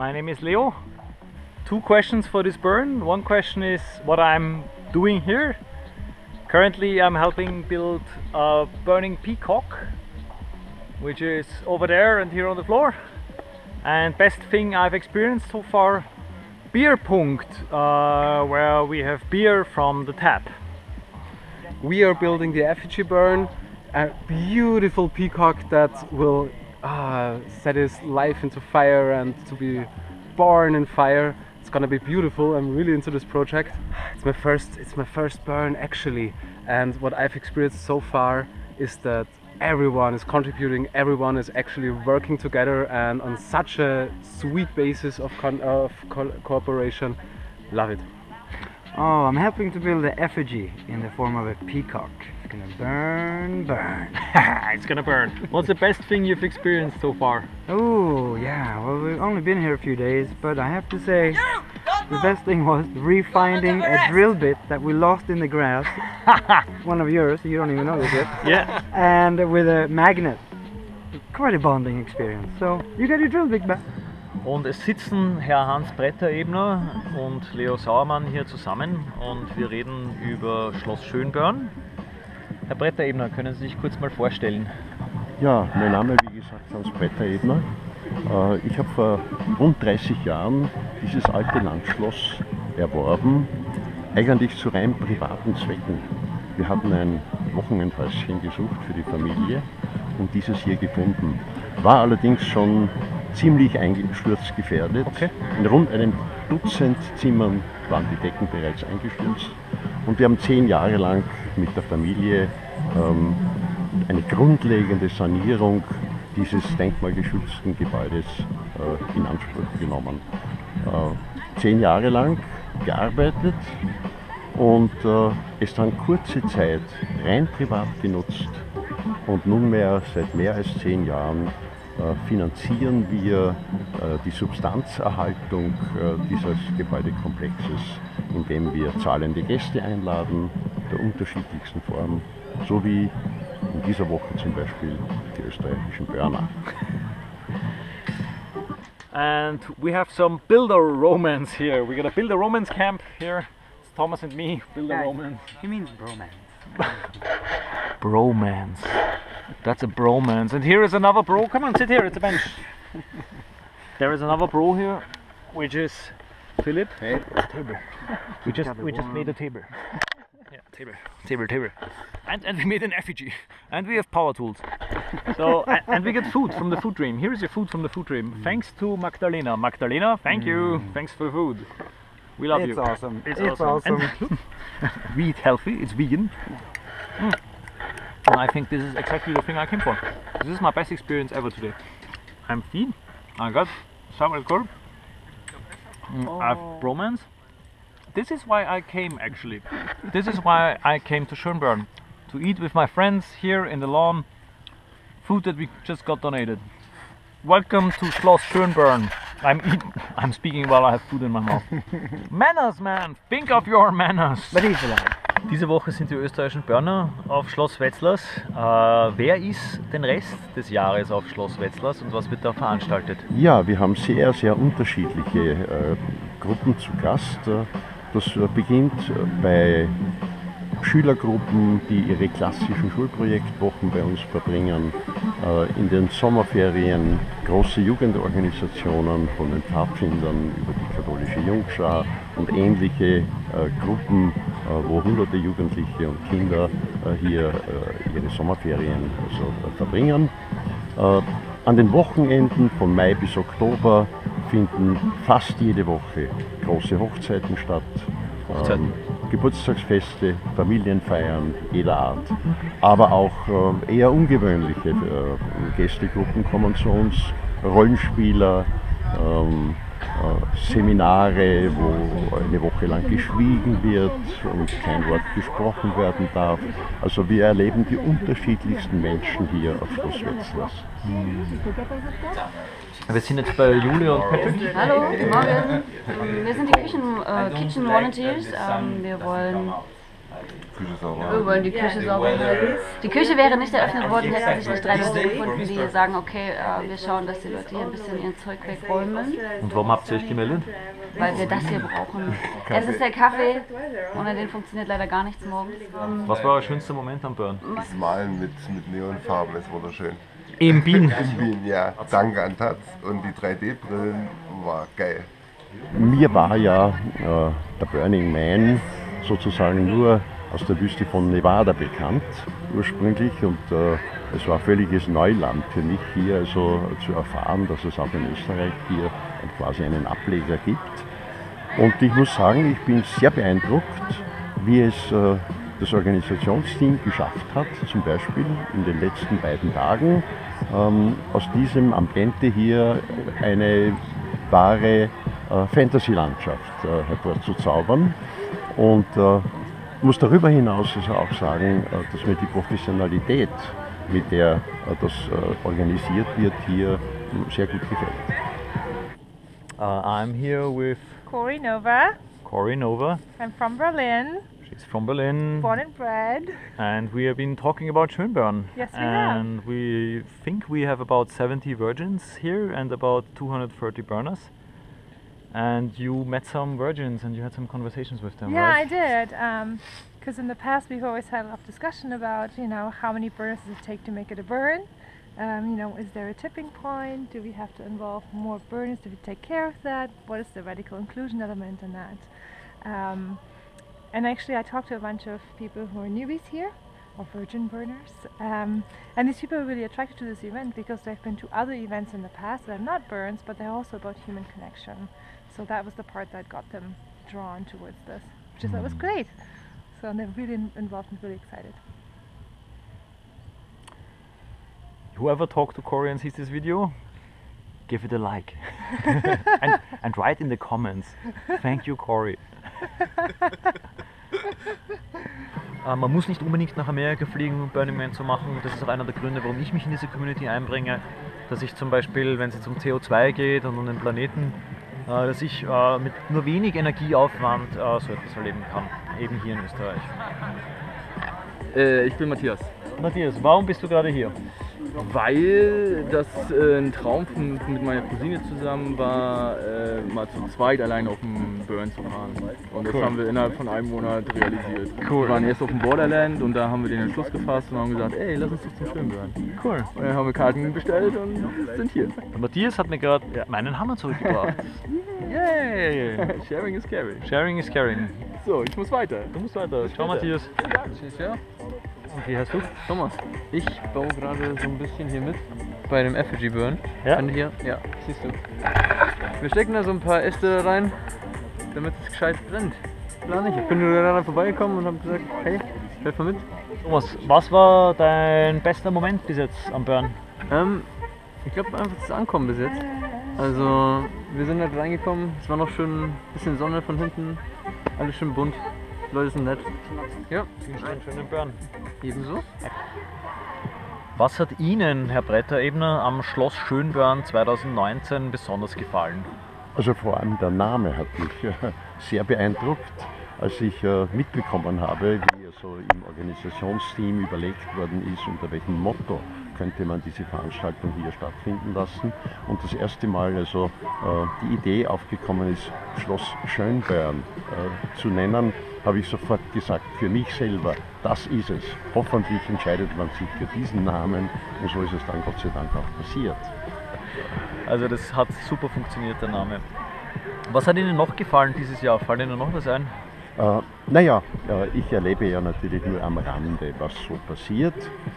My name is Leo. Two questions for this burn. One question is what I'm doing here. Currently I'm helping build a burning peacock, which is over there and here on the floor. And best thing I've experienced so far, Bierpunkt, where we have beer from the tap. We are building the effigy burn, a beautiful peacock that will set his life into fire and to be born in fire. It's gonna be beautiful. I'm really into this project. It's my first burn actually, and what I've experienced so far is that everyone is contributing, everyone is actually working together and on such a sweet basis of cooperation. Love it. Oh, I'm helping to build an effigy in the form of a peacock. It's gonna burn, burn. It's gonna burn. What's the best thing you've experienced so far? Oh, yeah, well, we've only been here a few days, but I have to say the best thing was refinding a drill bit that we lost in the grass. One of yours, you don't even know this yet. Yeah. And with a magnet. Quite a bonding experience. So, you got your drill bit back. Und es sitzen Herr Hans Bretterebner und Leo Sauermann hier zusammen und wir reden über Schloss Schönborn. Herr Bretterebner, können Sie sich kurz mal vorstellen? Ja, mein Name, wie gesagt, Hans Bretterebner. Ich habe vor rund 30 Jahren dieses alte Landschloss erworben, eigentlich zu rein privaten Zwecken. Wir hatten ein Wochenendhäuschen gesucht für die Familie und dieses hier gefunden. War allerdings schon ziemlich einsturzgefährdet. Okay. In rund einem Dutzend Zimmern waren die Decken bereits eingestürzt und wir haben 10 Jahre lang mit der Familie eine grundlegende Sanierung dieses denkmalgeschützten Gebäudes in Anspruch genommen. 10 Jahre lang gearbeitet und es dann kurze Zeit rein privat genutzt und nunmehr seit mehr als 10 Jahren finanzieren wir die Substanzerhaltung dieses Gebäudekomplexes, indem wir zahlende Gäste einladen, der unterschiedlichsten Form, so wie in dieser Woche zum Beispiel die österreichischen Börner. And we have some builder romance here. We're gonna build a romance camp here. It's Thomas and me, build a romance. He means bromance. Bromance. That's a bromance. And here is another bro. Come on, sit here, it's a bench. There is another bro here, which is Philip. Hey. Table. We just made a table. Yeah, table. And we made an effigy. And we have power tools. So and we get food from the food dream. Here is your food from the food dream. Thanks to Magdalena. Magdalena, thank you. Thanks for the food. We love you. Awesome. It's awesome. And we eat healthy. It's vegan. And I think this is exactly the thing I came for. This is my best experience ever today. I'm thin. I got sauerkraut. I have bromance. This is why I came actually. This is why I came to Schönborn. To eat with my friends here in the lawn. Food that we just got donated. Welcome to Schloss Schönborn. I'm speaking while I have food in my mouth. Manners, man! Think of your manners! Diese Woche sind die österreichischen Börner auf Schloss Wetzlars. Wer ist den Rest des Jahres auf Schloss Wetzlars und was wird da veranstaltet? Ja, wir haben sehr, sehr unterschiedliche Gruppen zu Gast. Das beginnt bei Schülergruppen, die ihre klassischen Schulprojektwochen bei uns verbringen. In den Sommerferien große Jugendorganisationen von den Pfadfindern über die katholische Jungschar und ähnliche Gruppen, wo hunderte Jugendliche und Kinder hier ihre Sommerferien verbringen. An den Wochenenden von Mai bis Oktober finden fast jede Woche große Hochzeiten statt. Geburtstagsfeste, Familienfeiern jeder Art, aber auch eher ungewöhnliche Gästegruppen kommen zu uns, Rollenspieler, Seminare, wo eine Woche lang geschwiegen wird und kein Wort gesprochen werden darf. Also wir erleben die unterschiedlichsten Menschen hier auf Schloss Wetzlars. Wir sind jetzt bei Julia und Patrick. Hallo, morgen. Wir sind die Kitchen Volunteers. Wir wollen Küche sauber. Wir wollen die Küche sauber halten. Die Küche wäre nicht eröffnet worden, hätten sich nicht 3 Leute gefunden, die sagen, okay, wir schauen, dass die Leute hier ein bisschen ihr Zeug wegräumen. Und warum habt ihr euch gemeldet? Weil wir das hier brauchen. Es ist der Kaffee, ohne den funktioniert leider gar nichts morgens. Was war euer schönster Moment am Burn? Das Malen mit Neonfarben ist wunderschön. In Wien. In Wien, ja. Danke an Taz. Und die 3D-Brillen war geil. Mir war ja der Burning Man sozusagen nur aus der Wüste von Nevada bekannt ursprünglich und es war völliges Neuland für mich hier also zu erfahren, dass es auch in Österreich hier quasi einen Ableger gibt. Und ich muss sagen, ich bin sehr beeindruckt, wie es das Organisationsteam geschafft hat, zum Beispiel in den letzten beiden Tagen aus diesem Ambiente hier eine wahre Fantasy-Landschaft hervorzuzaubern. Und muss darüber hinaus also auch sagen, dass mir die Professionalität, mit der das organisiert wird, hier sehr gut gefällt. I'm here with Corey Nova. Corey Nova. I'm from Berlin, She's from Berlin. born and bred. And we have been talking about Schönborn. Yes, we have. And we think we have about 70 virgins here and about 230 burners. And you met some virgins and you had some conversations with them, Yeah, right? I did. Because in the past we've always had a lot of discussion about, how many burners does it take to make it a burn? Is there a tipping point? Do we have to involve more burners? Do we take care of that? What is the radical inclusion element in that? And actually I talked to a bunch of people who are newbies here, or virgin burners. And these people are really attracted to this event because they've been to other events in the past that are not burns, but they're also about human connection. So that was the part that got them drawn towards this, which I thought was great. So they're really involved and really excited. Whoever talked to Corey and sees this video, give it a like. and write in the comments, thank you Corey. Man muss nicht unbedingt nach Amerika fliegen, um Burning Man zu machen. Das ist auch einer der Gründe, warum ich mich in diese Community einbringe. Dass ich zum Beispiel, wenn es jetzt um CO2 geht und um den Planeten, dass ich mit nur wenig Energieaufwand so etwas erleben kann, eben hier in Österreich. Ich bin Matthias. Matthias, warum bist du gerade hier? Weil das ein Traum mit meiner Cousine zusammen war, mal zu zweit allein auf dem Burn zu fahren. Und das haben wir innerhalb von einem Monat realisiert. Cool. Wir waren erst auf dem Borderland und da haben wir den Entschluss gefasst und haben gesagt, ey, lass uns doch zum Schwimmbörn. Cool. Und dann haben wir Karten bestellt und sind hier. Matthias hat mir gerade meinen Hammer zurückgebracht. Yay! Sharing is caring. Sharing is caring. So, ich muss weiter. Du musst weiter. Ciao Matthias. Ja. Und wie heißt du? Thomas. Ich baue gerade so ein bisschen hier mit bei dem Effigy Burn. Ja. Und hier, ja, siehst du. Wir stecken da so ein paar Äste rein, damit es gescheit brennt. Klar nicht. Ich bin nur daran vorbeigekommen und habe gesagt, hey, helf mal mit. Thomas, was war dein bester Moment bis jetzt am Burn? Ich glaube einfach das Ankommen bis jetzt. Also wir sind halt reingekommen, es war noch schön ein bisschen Sonne von hinten, alles schön bunt, die Leute sind nett. Ja, Einen schönen Burn. ebenso. Was hat Ihnen, Herr Bretterebner, am Schloss Schönborn 2019 besonders gefallen? Also vor allem der Name hat mich sehr beeindruckt, als ich mitbekommen habe, wie so im Organisationsteam überlegt worden ist, unter welchem Motto könnte man diese Veranstaltung hier stattfinden lassen. Und das erste Mal also die Idee aufgekommen ist, Schloss Schönborn zu nennen, habe ich sofort gesagt, für mich selber, das ist es. Hoffentlich entscheidet man sich für diesen Namen und so ist es dann Gott sei Dank auch passiert. Also das hat super funktioniert, der Name. Was hat Ihnen noch gefallen dieses Jahr? Fällt Ihnen noch was ein? Naja, ich erlebe ja natürlich nur am Rande, was so passiert.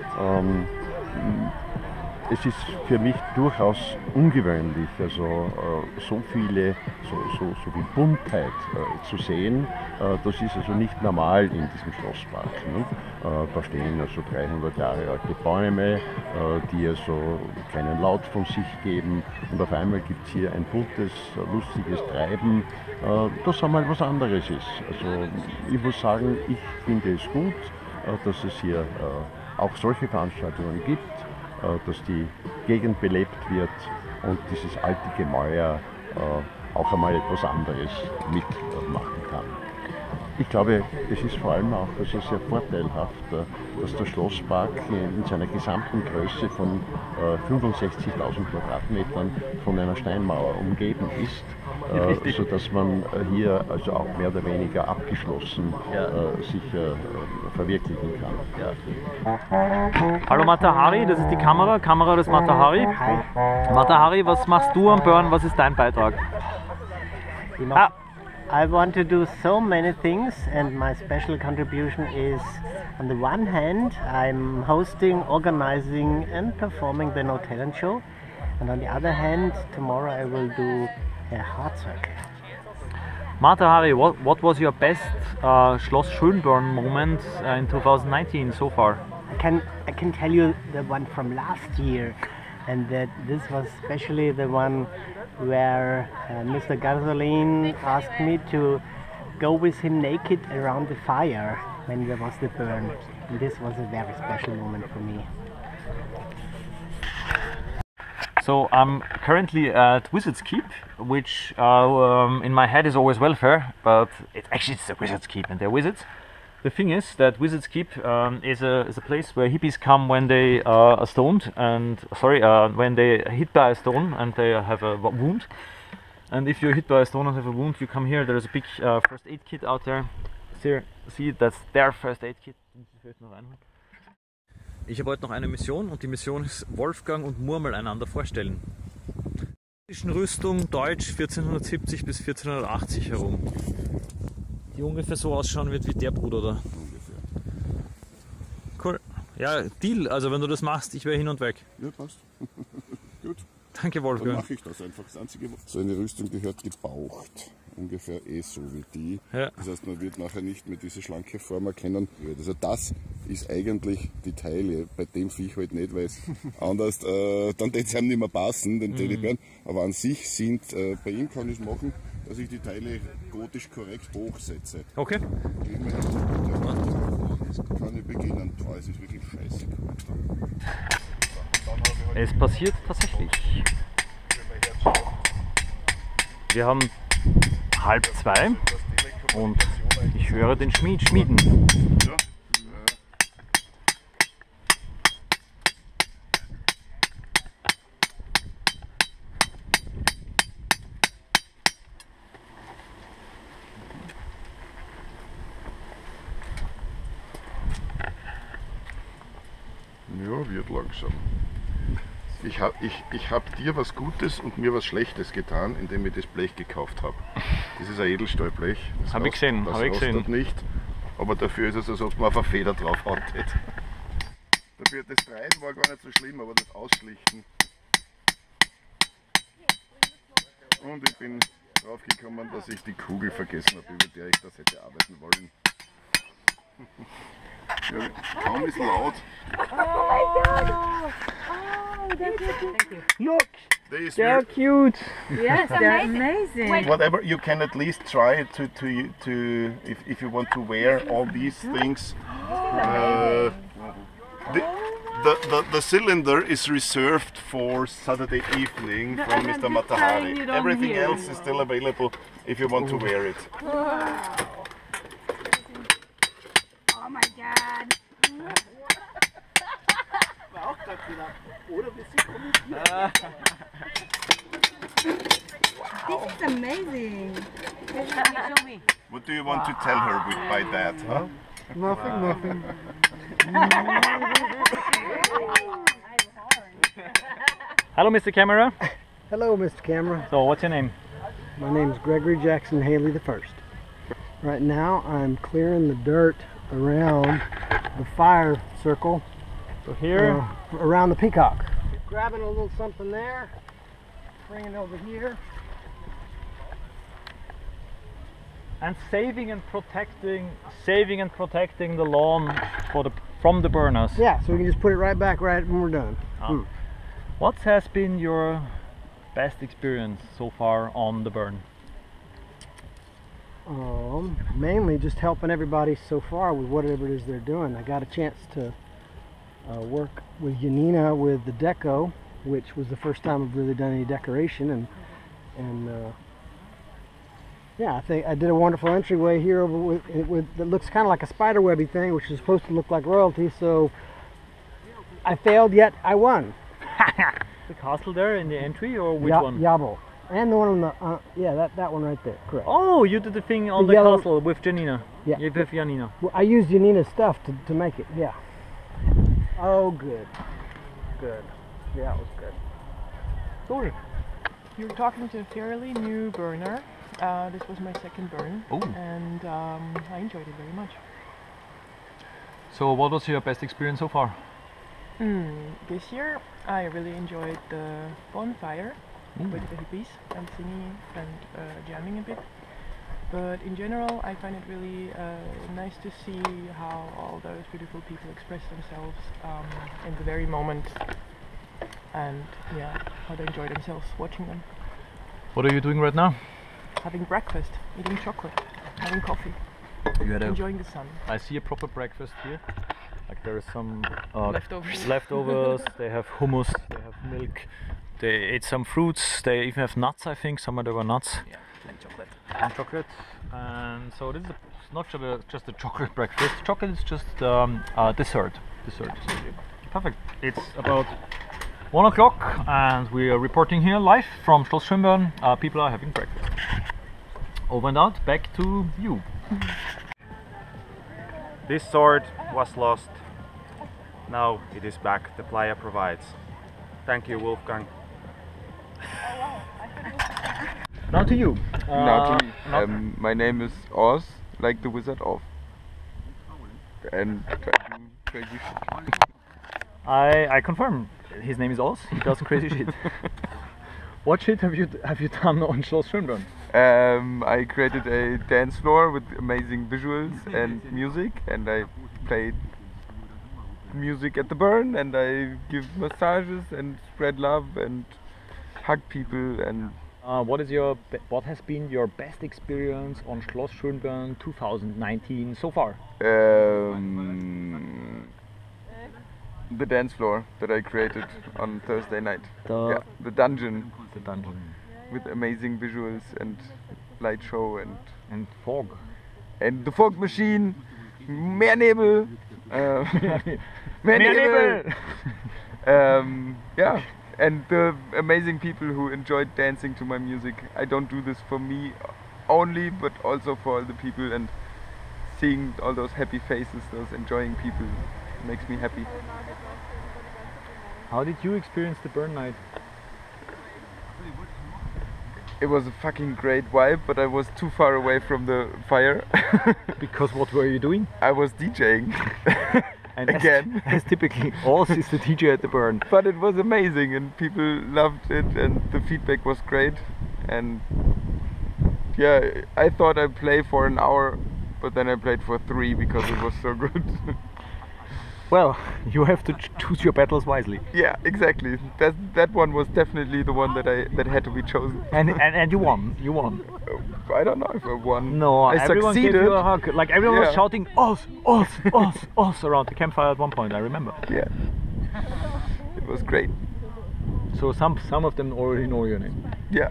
Es ist für mich durchaus ungewöhnlich, also so viele, so viel Buntheit zu sehen. Das ist also nicht normal in diesem Schlosspark. Ne? Da stehen also 300 Jahre alte Bäume, die also keinen Laut von sich geben. Und auf einmal gibt es hier ein buntes, lustiges Treiben, das einmal was anderes ist. Also ich muss sagen, ich finde es gut, dass es hier auch solche Veranstaltungen gibt, dass die Gegend belebt wird und dieses alte Gemäuer auch einmal etwas anderes mitmachen kann. Ich glaube, es ist vor allem auch also sehr vorteilhaft, dass der Schlosspark in seiner gesamten Größe von 65.000 Quadratmetern von einer Steinmauer umgeben ist, sodass man hier also auch mehr oder weniger abgeschlossen sich verwirklichen kann. Ja. Hallo Mata-Hari, das ist die Kamera des Mata-Hari. Hi. Mata-Hari, was machst du am Burn, was ist dein Beitrag? I want to do so many things, and my special contribution is, on the one hand, I'm hosting, organizing and performing the No Talent Show, and on the other hand, tomorrow I will do a heart circle. Mata-Hari, what was your best Schloss Schönborn moment in 2019 so far? I can tell you the one from last year, and that this was especially the one where Mr. Gasolin asked me to go with him naked around the fire when there was the burn. And this was a very special moment for me. So I'm currently at Wizard's Keep, which in my head is always welfare, but it's a Wizard's Keep and they're wizards. The thing is that Wizard's Keep is a place where hippies come when they are stoned and when they are hit by a stone and they have a wound. And if you're hit by a stone and have a wound, you come here. There's a big first aid kit out there. See, that's their first aid kit. Ich habe heute noch eine Mission und die Mission ist Wolfgang und Murmel einander vorstellen. Rüstung Deutsch 1470 bis 1480 herum. Die ungefähr so ausschauen wird wie der Bruder da. Ungefähr. Cool. Ja, Deal. Also wenn du das machst, ich wäre hin und weg. Ja, passt. Gut. Danke, Wolfgang. Dann mache ich das einfach. Das Einzige, so eine Rüstung gehört gebaucht. Ungefähr so wie die. Ja. Das heißt, man wird nachher nicht mehr diese schlanke Form erkennen. Also das ist eigentlich die Teile. Bei dem Viech halt nicht, weil es anders, dann wird es einem nicht mehr passen, den Teddybären. Aber an sich sind, bei ihm kann ich es machen, dass ich die Teile gotisch korrekt hochsetze. Okay. Kann ich beginnen. Oh, es ist wirklich scheiße. Es passiert tatsächlich. Wir haben 1:30 und ich höre den Schmied schmieden. Ja, wird langsam. Ich hab dir was Gutes und mir was Schlechtes getan, indem ich das Blech gekauft habe. Das ist ein Edelstahlblech. Habe ich gesehen, das rostet nicht, aber dafür ist es, als ob man auf eine Feder drauf haut. Dafür, das Treiben war gar nicht so schlimm, aber das Ausschlichten. Und ich bin drauf gekommen, dass ich die Kugel vergessen habe, über der ich das hätte arbeiten wollen. Ja, kaum ist laut. Oh my God! Oh, that's cute. Look! They're cute! Yes, they're amazing. Whatever, you can at least try to if you want to wear all these things. The cylinder is reserved for Saturday evening from Mr. Mata-Hari. Everything else is still available if you want to wear it. Oh my God. This is amazing. Show me. What do you want to tell her by that, huh? Nothing. Hello, Mr. Camera. Hello, Mr. Camera. So, what's your name? My name is Gregory Jackson Haley the First. Right now, I'm clearing the dirt around the fire circle. So here, around the peacock. Grabbing a little something there, bringing it over here. and saving and protecting the lawn from the burners. Yeah, so we can just put it right back right when we're done. What has been your best experience so far on the burn? Mainly just helping everybody so far with whatever it is they're doing. I got a chance to work with Janina with the deco, which was the first time I've really done any decoration, and Yeah, I think I did a wonderful entryway here over with that looks kind of like a spiderwebby thing, which is supposed to look like royalty. So I failed, yet I won. The castle there in the entry, or which one? Yabo. And the one on the yeah, that one right there. Correct. Oh, you did the thing on the yellow castle with Janina. Yeah. With Janina. Well, I used Janina's stuff to make it. Yeah. Oh, good. Good. Yeah, it was good. Cool. You're talking to a fairly new burner. This was my second burn, and I enjoyed it very much. So what was your best experience so far? This year I really enjoyed the bonfire with the hippies and singing and jamming a bit. But in general I find it really nice to see how all those beautiful people express themselves in the very moment, and yeah, how they enjoy themselves watching them. What are you doing right now? Having breakfast, eating chocolate, having coffee, enjoying the sun. I see a proper breakfast here. Like there is some leftovers. They have hummus, they have milk, they ate some fruits, they even have nuts, I think. Somewhere there were nuts. Yeah, and chocolate. And chocolate. And so this is not just a chocolate breakfast. Chocolate is just dessert. Perfect. It's about 1 o'clock and we are reporting here live from Schloss Schönborn. People are having breakfast. Over and out, back to you. This sword was lost. Now it is back. The playa provides. Thank you, Wolfgang. Now to you. Now to me. My name is Oz, like the Wizard of. And try to do crazy shit. I confirm. His name is Oz. He does some crazy shit. What shit have you done on Schloss Schönborn? I created a dance floor with amazing visuals and music, and I played music at the burn, and I give massages and spread love and hug people. And what has been your best experience on Schloss Schönborn 2019 so far? The dance floor that I created on Thursday night. The dungeon. The dungeon. With amazing visuals and light show and fog. And the fog machine. Mehr Nebel. Mehr Nebel. Yeah. And the amazing people who enjoyed dancing to my music. I don't do this for me only, but also for all the people, and seeing all those happy faces, those enjoying people, makes me happy. How did you experience the burn night? It was a fucking great vibe, but I was too far away from the fire. Because what were you doing? I was DJing. And again. As typically, Oz is the DJ at the burn. But it was amazing and people loved it and the feedback was great. And yeah, I thought I'd play for an hour, but then I played for 3 because it was so good. Well, you have to choose your battles wisely. Yeah, exactly. That one was definitely the one that had to be chosen. And you won. You won. I don't know if I won. No, I everyone succeeded. Gave you a hug. Like everyone was shouting Oz, Oz, Oz, Oz around the campfire at one point. I remember. Yeah. It was great. So some of them already know your name. Yeah.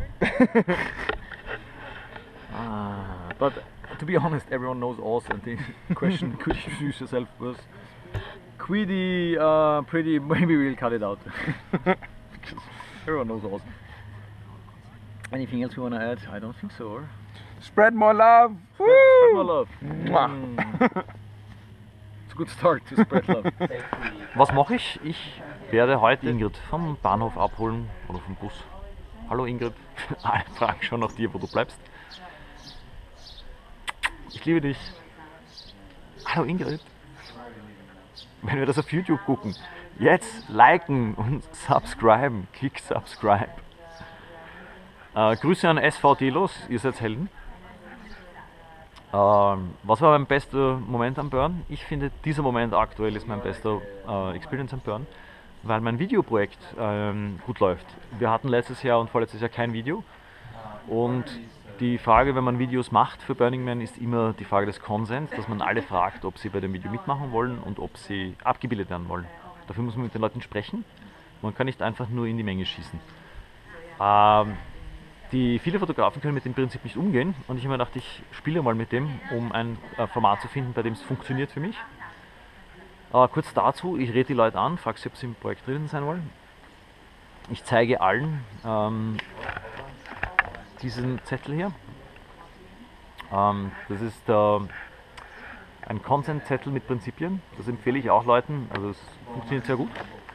But to be honest, everyone knows Oz, and the question could you introduce yourself was pretty, maybe we'll cut it out. Because everyone knows Oz. Anything else you want to add? I don't think so. Or? Spread more love! Spread more love. It's a good start to spread love. Was mache ich? Ich werde heute Ingrid vom Bahnhof abholen oder vom Bus. Hallo Ingrid, alle fragen schon nach dir, wo du bleibst. Ich liebe dich. Hallo Ingrid. Wenn wir das auf YouTube gucken, jetzt liken und subscriben. Klick subscribe. Grüße an SVT los, ihr seid Helden. Was war mein bester Moment am Burn? Ich finde, dieser Moment aktuell ist mein bester Experience am Burn, weil mein Videoprojekt gut läuft. Wir hatten letztes Jahr und vorletztes Jahr kein Video und die Frage, wenn man Videos macht für Burning Man, ist immer die Frage des Konsens, dass man alle fragt, ob sie bei dem Video mitmachen wollen und ob sie abgebildet werden wollen. Dafür muss man mit den Leuten sprechen, man kann nicht einfach nur in die Menge schießen. viele Fotografen können mit dem Prinzip nicht umgehen und ich habe mir gedacht, ich spiele mal mit dem, um ein Format zu finden, bei dem es funktioniert für mich. Kurz dazu, ich rede die Leute an, frage sie, ob sie im Projekt drin sein wollen. Ich zeige allen diesen Zettel hier. Das ist ein Consent-Zettel mit Prinzipien, das empfehle ich auch Leuten, also es funktioniert sehr gut.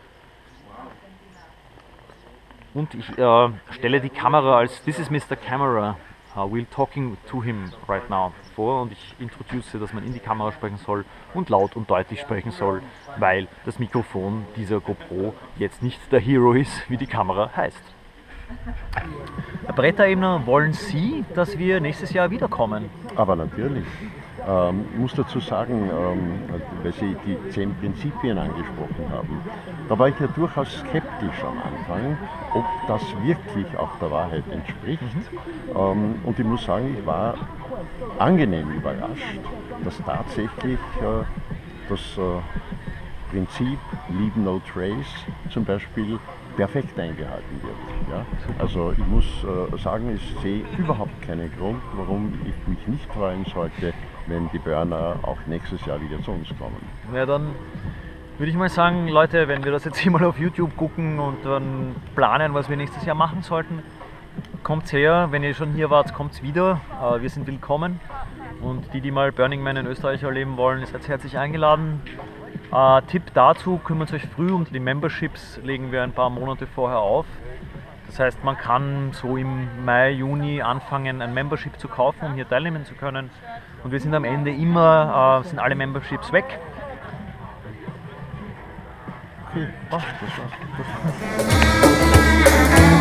Und ich stelle die Kamera als "This is Mr. Camera, we're talking to him right now" vor und ich introduce, dass man in die Kamera sprechen soll und laut und deutlich sprechen soll, weil das Mikrofon dieser GoPro jetzt nicht der Hero ist, wie die Kamera heißt. Herr Bretter-Ebner, wollen Sie, dass wir nächstes Jahr wiederkommen? Aber natürlich. Ich muss dazu sagen, weil Sie die 10 Prinzipien angesprochen haben, da war ich ja durchaus skeptisch am Anfang, ob das wirklich auch der Wahrheit entspricht. Und ich muss sagen, ich war angenehm überrascht, dass tatsächlich das Prinzip Leave No Trace zum Beispiel perfekt eingehalten wird. Ja? Also ich muss sagen, ich sehe überhaupt keinen Grund, warum ich mich nicht freuen sollte, wenn die Burner auch nächstes Jahr wieder zu uns kommen. Ja, dann würde ich mal sagen, Leute, wenn wir das jetzt hier mal auf YouTube gucken und dann planen, was wir nächstes Jahr machen sollten, kommt her, wenn ihr schon hier wart, kommt wieder, wir sind willkommen und die mal Burning Man in Österreich erleben wollen, seid herzlich eingeladen. Tipp dazu, kümmert euch früh um die Memberships, legen wir ein paar Monate vorher auf. Das heißt, man kann so im Mai, Juni anfangen, ein Membership zu kaufen, um hier teilnehmen zu können. Und wir sind am Ende immer, sind alle Memberships weg. Okay, das war's.